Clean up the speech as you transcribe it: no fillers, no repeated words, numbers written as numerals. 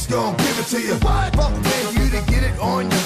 gon' give it to you. What? Fuck pay you to get it on